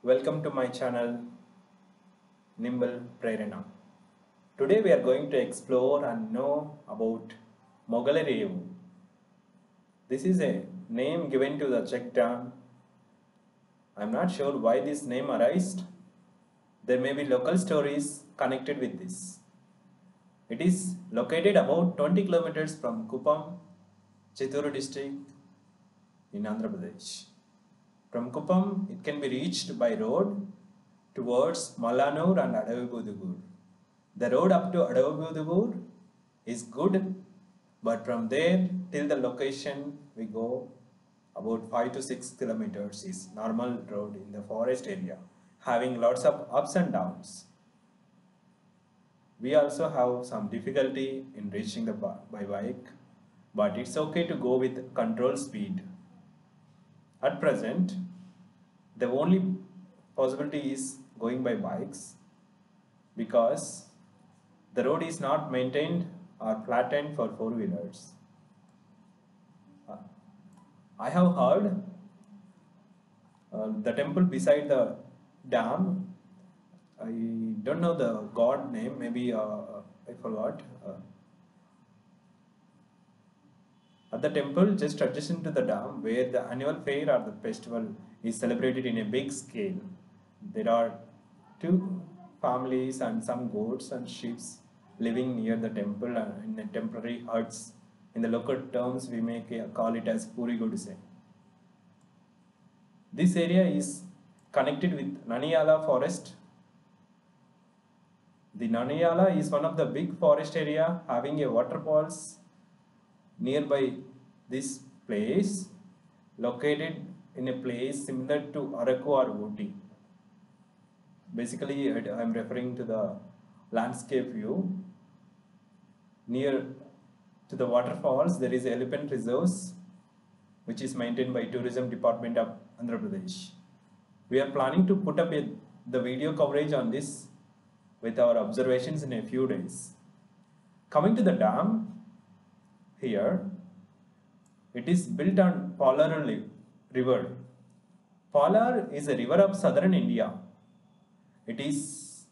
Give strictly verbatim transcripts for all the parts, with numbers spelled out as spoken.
Welcome to my channel Nimble Prerana. Today we are going to explore and know about Mogalerevu. This is a name given to the check dam. I am not sure why this name arose. There may be local stories connected with this. It is located about twenty kilometers from Kuppam, Chittoor district in Andhra Pradesh. From Kuppam, it can be reached by road towards Malanur and Adavabudugur. The road up to Adavabudugur is good, but from there till the location we go about five to six kilometers is normal road in the forest area, having lots of ups and downs. We also have some difficulty in reaching the by bike, but it's okay to go with control speed. At present, the only possibility is going by bikes because the road is not maintained or flattened for four-wheelers. Uh, I have heard uh, the temple beside the dam, I don't know the god name, maybe uh, I forgot. Uh, At the temple just adjacent to the dam where the annual fair or the festival is celebrated in a big scale. There are two families and some goats and sheep living near the temple in a temporary huts. In the local terms we make a, call it as Puri Goduse. This area is connected with Naniyala forest. The Naniyala is one of the big forest area having a waterfalls nearby this place, located in a place similar to Araku or Ooty. Basically, I am referring to the landscape view. Near to the waterfalls, there is elephant reserves, which is maintained by Tourism Department of Andhra Pradesh. We are planning to put up a, the video coverage on this with our observations in a few days. Coming to the dam, here, it is built on Palar River. Palar is a river of southern India. It is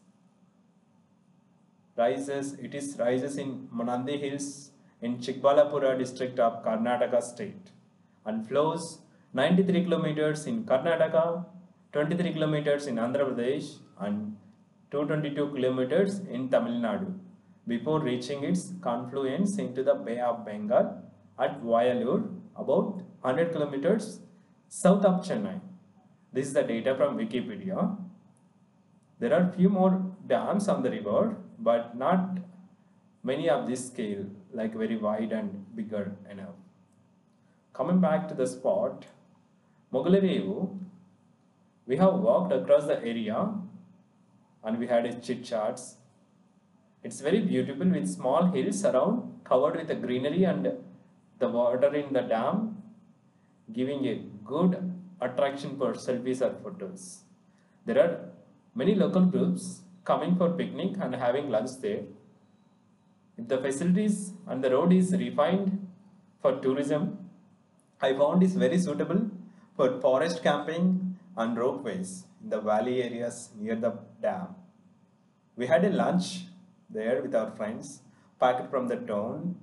rises. It is rises in Manandi Hills in Chikbalapura district of Karnataka state and flows ninety-three kilometers in Karnataka, twenty-three kilometers in Andhra Pradesh, and two hundred twenty-two kilometers in Tamil Nadu, before reaching its confluence into the Bay of Bengal at Vayalur, about one hundred kilometers south of Chennai. This is the data from Wikipedia. There are few more dams on the river, but not many of this scale, like very wide and bigger enough. Coming back to the spot, Mogalerevu, we have walked across the area and we had a chit chats. It's very beautiful with small hills around covered with a greenery and the water in the dam giving a good attraction for selfies or photos. There are many local groups coming for picnic and having lunch there. If the facilities and the road is refined for tourism, I found is very suitable for forest camping and ropeways in the valley areas near the dam. We had a lunch there with our friends, packed from the town.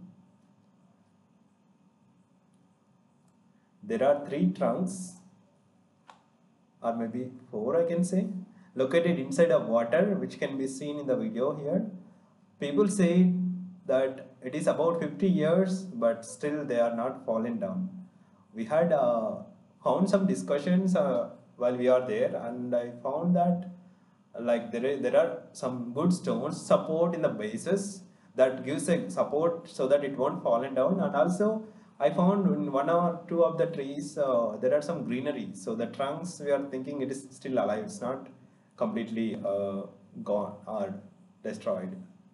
There are three trunks, or maybe four I can say, located inside of water, which can be seen in the video here. People say that it is about fifty years, but still they are not fallen down. We had uh, found some discussions uh, while we are there, and I found that like there, is, there are some good stones support in the bases that gives a support so that it won't fallen down. And also I found in one or two of the trees uh, there are some greenery, so the trunks we are thinking it is still alive, it's not completely uh, gone or destroyed.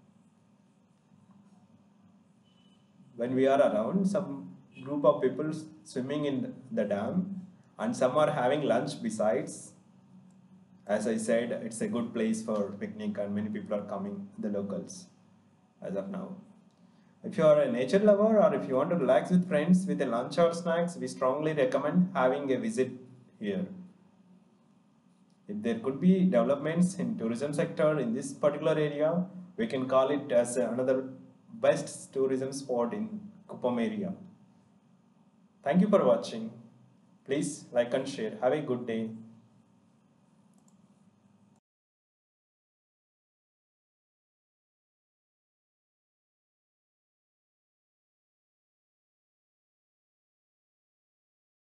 When we are around, some group of people swimming in the dam and some are having lunch besides. As I said, it's a good place for picnic and many people are coming, the locals, as of now. If you are a nature lover or if you want to relax with friends with a lunch or snacks, we strongly recommend having a visit here. If there could be developments in tourism sector in this particular area, we can call it as another best tourism spot in Kuppam area. Thank you for watching. Please like and share. Have a good day.